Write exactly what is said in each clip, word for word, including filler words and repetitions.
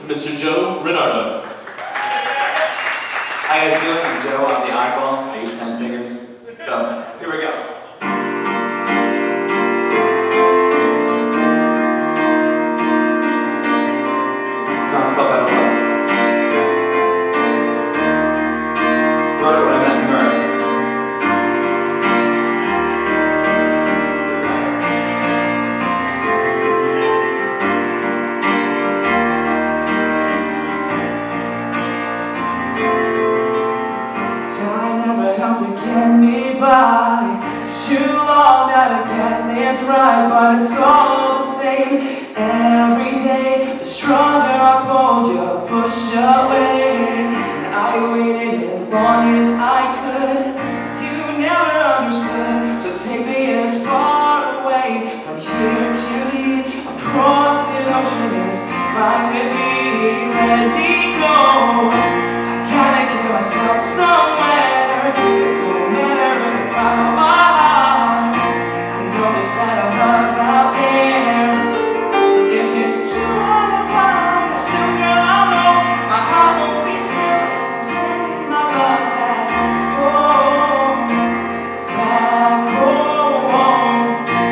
Mister Joe Renardo. How you guys doing? I'm Joe. I'm the oddball. I use ten fingers. So, here we go. Song's called Better Love. Wrote it when I met Murray. To get me by, it's too long that I can't live right, but it's all the same every day. The stronger I pull, you push away. And I waited as long as I could, you never understood. So take me as far away from here, cutie, across the ocean is fine with me. Let me go. I gotta get myself somewhere. It don't matter if I follow my heart. I know there's better love out there. If it's too hard to find, I'll soon girl I'll know. My heart won't be still if I'm sending my love back home, back home.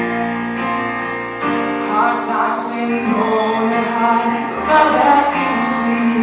Hard times been known to hide the love that you see.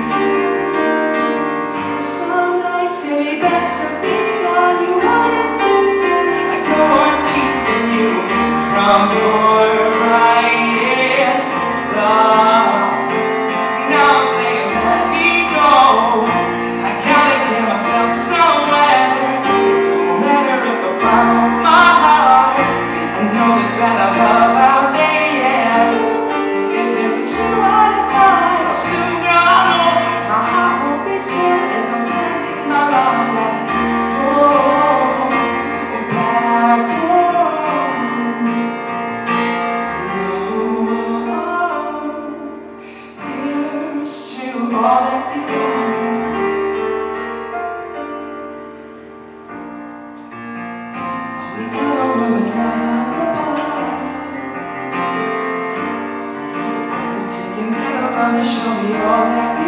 Some nights it'd be best to be gone. You wanted to be like no one's keeping you from your brightest love. Now I'm saying let me go. I gotta get myself somewhere. It don't matter if I follow my heart. I know there's better love out there, yeah. If it's too hard to find, I'll soon go. My heart won't be still if I'm sending my love back home, back home. No, here's to all that you want. The other world was not apart. Was it taking that long to show me all that